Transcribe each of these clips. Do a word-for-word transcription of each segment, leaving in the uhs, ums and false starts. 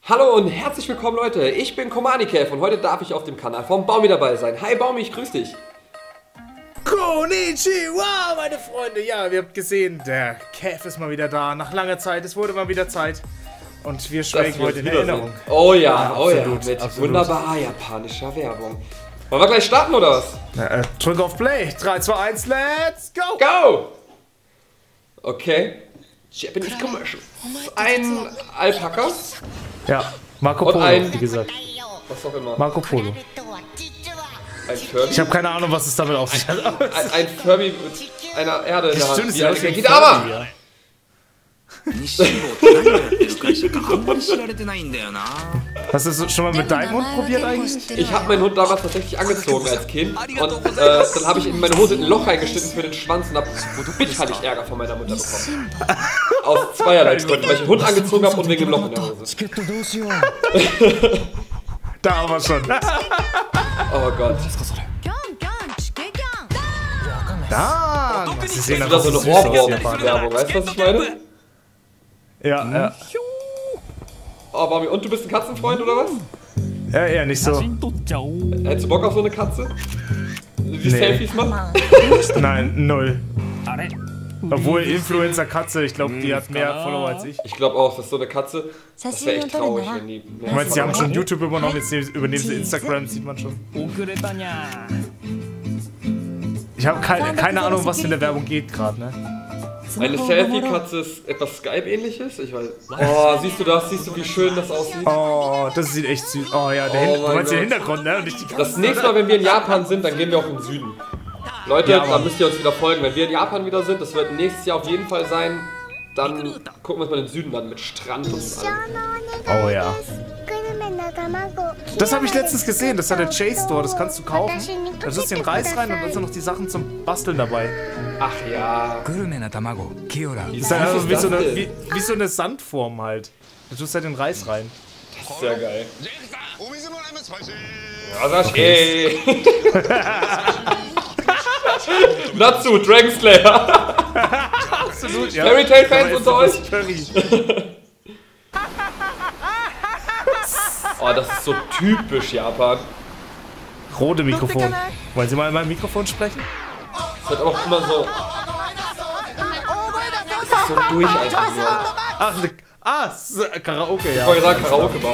Hallo und herzlich willkommen Leute, ich bin Komanikev und heute darf ich auf dem Kanal vom Baumi dabei sein. Hi Baumi, ich grüß dich. Konnichiwa, meine Freunde. Ja, ihr habt gesehen, der Kev ist mal wieder da, nach langer Zeit, es wurde mal wieder Zeit. Und wir schwelgen heute in Erinnerung. Oh ja, oh ja, absolut, mit absolut. wunderbarer japanischer Werbung. Wollen wir gleich starten oder was? Na, äh, drück auf Play, drei, zwei, eins, let's go! Go! Okay, Japanese Commercial. Ein Alpaka. Ja, Marco Und Polo, ein- wie gesagt. Was auch immer. Marco Polo. Ein Furby. Ich habe keine Ahnung, was es damit auf sich hat. ein, ein Furby mit einer Erde in der Hand. Stimmt, Wie ja, eine das ist ein Gintama! Furby, ja. Hast du das schon mal mit deinem Hund probiert eigentlich? Ich habe meinen Hund damals tatsächlich angezogen als Kind und äh, dann habe ich in meine Hose ein Loch reingeschnitten für den Schwanz und habe bitterlich Ärger von meiner Mutter bekommen. Aus zweierlei Gründen, weil ich den Hund angezogen habe und wegen dem Loch in der Hose. Da aber schon. Oh Gott. Da! Sie sehen Das ist einfach so eine süß aus, Japan. Ohrwurm-Werbung, weißt du, was ich meine? Ja, ja. Oh, Bami, und du bist ein Katzenfreund oder was? Ja, eher nicht so. Hättest du Bock auf so eine Katze? Die Nee. Selfies macht? Nein, null. Obwohl Influencer Katze, ich glaube, die hat mehr Follower als ich. Ich glaube auch, das ist so eine Katze. Das wäre echt traurig, wenn die. Ich meine, sie haben schon YouTube übernommen, jetzt übernehmen sie Instagram, sieht man schon. Ich habe keine, keine Ahnung, was in der Werbung geht gerade, ne? Eine Selfie-Katze ist etwas Skype-ähnliches? Ich weiß. Oh, siehst du das? Siehst du, wie schön das aussieht? Oh, das sieht echt süß. Oh ja, der Oh Hin du mein meinst den Gott. Hintergrund, ne? Und nicht die Katze. Das nächste Mal, wenn wir in Japan sind, dann gehen wir auch in den Süden. Leute, Ja, da Mann. müsst ihr uns wieder folgen. Wenn wir in Japan wieder sind, das wird nächstes Jahr auf jeden Fall sein, dann gucken wir uns mal den Süden an mit Strand und allem. Oh ja. Das habe ich letztens gesehen, das hat der J-Store, das kannst du kaufen. Da tust du den Reis rein und dann sind noch die Sachen zum Basteln dabei. Ach ja. Das ist halt also wie, so eine, wie, wie so eine Sandform halt. Da tust du halt den Reis rein. Sehr geil. Ja, sag ich, ey. Natsu, Dragon Slayer. Absolut, ja. Fairy Tail Fans unter euch? Oh, das ist so typisch Japan. Rote Mikrofon. Wollen Sie mal in mein Mikrofon sprechen? Das wird auch immer so. Das ist so durch einfach nur. Ach, ne, ah, s- Karaoke, Ich ja. wollte sagen, Karaoke-Bar.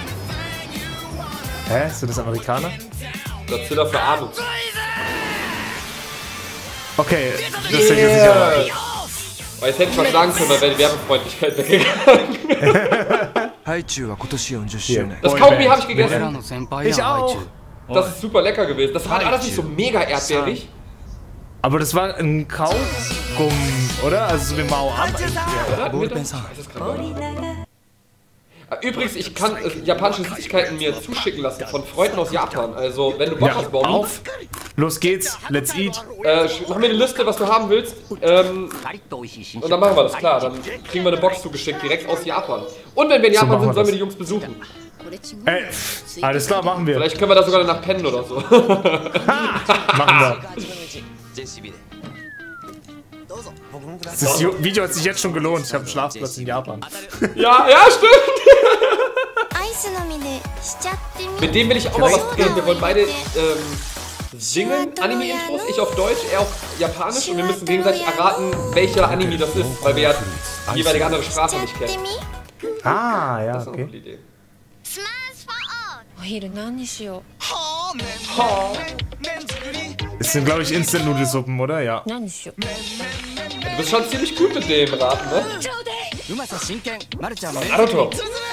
Hä, sind das Amerikaner? Godzilla für Arme. Okay, das hätte ich jetzt nicht erwartet. Aber jetzt hätte ich was sagen können, dann wäre die Werbefreundlichkeit weggegangen. Das Boy Kaugummi Band. habe ich gegessen. Ich auch. Das ist super lecker gewesen. Das war alles nicht so mega erdbeerig. Aber das war ein Kaugummi, oder? Also so wie Mao Am eigentlich. Oder? Hatten wir das? Ich weiß es gerade nicht. Ah, Übrigens, ich kann äh, japanische Süßigkeiten mir zuschicken lassen von Freunden aus Japan. Also, wenn du Bock Ja, hast, Baumi, auf. Los geht's, let's eat. äh, sch- mach mir eine Liste, was du haben willst. Ähm, und dann machen wir das, klar. Dann kriegen wir eine Box zugeschickt, direkt aus Japan. Und wenn wir in Japan machen wir sind, sollen wir das. die Jungs besuchen. Ey, alles klar, machen wir. Vielleicht können wir da sogar danach pennen oder so. Machen wir. Das Jo- Video hat sich jetzt schon gelohnt. Ich habe einen Schlafplatz in Japan. Ja, ja, stimmt. Mit dem will ich auch mal was drehen. Wir wollen beide ähm, singen, Anime-Intros. Ich auf Deutsch, er auf Japanisch. Und wir müssen gegenseitig erraten, welcher Anime das ist, weil wir ja die jeweilige andere Sprache nicht kennen. Ah, ja, Das ist eine okay. coole Idee. お昼何にしよ Es sind, glaube ich, Instant-Nudelsuppen, oder? Ja. う何にしよう Du bist schon ziemlich gut mit dem Raten, ne? Naruto.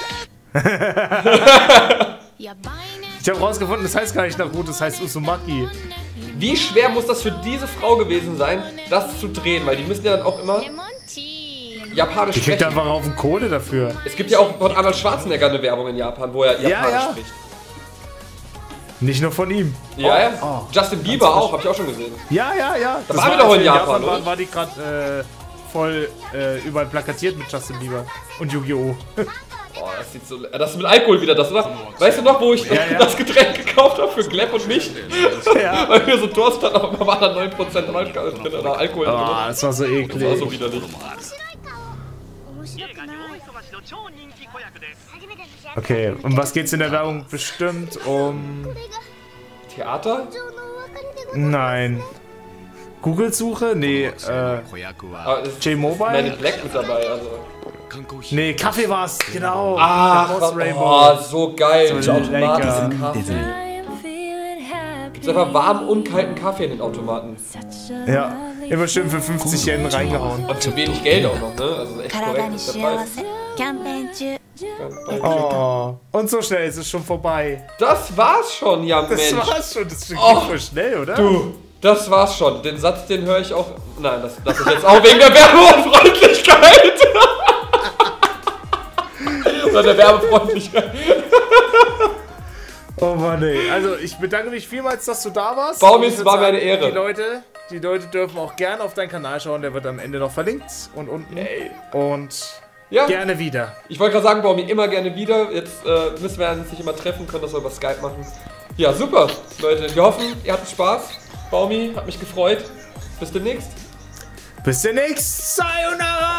Ich habe rausgefunden, das heißt gar nicht Naruto, das heißt Uzumaki. Wie schwer muss das für diese Frau gewesen sein, das zu drehen? Weil die müssen ja dann auch immer Japanisch Die kriegt sprechen. einfach auf den Kohle dafür. Es gibt ja auch von Arnold Schwarzenegger eine Werbung in Japan, wo er Japanisch ja. spricht. Nicht nur von ihm. Ja, ja. Oh. Justin Bieber auch, hab ich auch schon gesehen. Ja, ja, ja. Da waren wir doch als in wir Japan, oder? waren, war die gerade äh, voll äh, überall plakatiert mit Justin Bieber und Yu-Gi-Oh! Oh, das sieht so. Das ist mit Alkohol wieder das, oder? Weißt du noch, wo ich Ja, ja. das Getränk gekauft habe für Gleb und mich? Ja. Weil wir so Durst hatten, aber man war da neun Prozent Alkohol drin oder Alkohol Ah, drin. das war so Das war eklig. so widerlich. Okay, um was geht's in der Werbung? Bestimmt um... Theater? Nein. Google-Suche? Nee, äh... J-Mobile? Meine Black mit dabei, also... Nee, Kaffee war's, genau. Ah, oh, so geil. So lecker. Kaffee. Gibt's einfach warmen und kalten Kaffee in den Automaten. Ja, immer schön für fünfzig Yen reingehauen. Und für wenig Geld auch noch, ne? Also echt korrekt ist der Preis. Oh, und so schnell ist es schon vorbei. Das war's schon, ja Mensch. Das war's schon, das ging oh, voll schnell, oder? Du, das war's schon. Den Satz, den höre ich auch... Nein, das lasse ich jetzt auch wegen der Werbefreundlichkeit. Oder der Werbefreundlichkeit. Oh Mann, ey. Also ich bedanke mich vielmals, dass du da warst. Baumi, es war mir eine Ehre. Die Leute, die Leute dürfen auch gerne auf deinen Kanal schauen, der wird am Ende noch verlinkt und unten. Yay. Und ja. Gerne wieder. Ich wollte gerade sagen, Baumi, immer gerne wieder. Jetzt äh, müssen wir uns nicht immer treffen, können das über Skype machen. Ja, super, Leute. Wir hoffen, ihr hattet Spaß. Baumi, hat mich gefreut. Bis demnächst. Bis demnächst. Sayonara!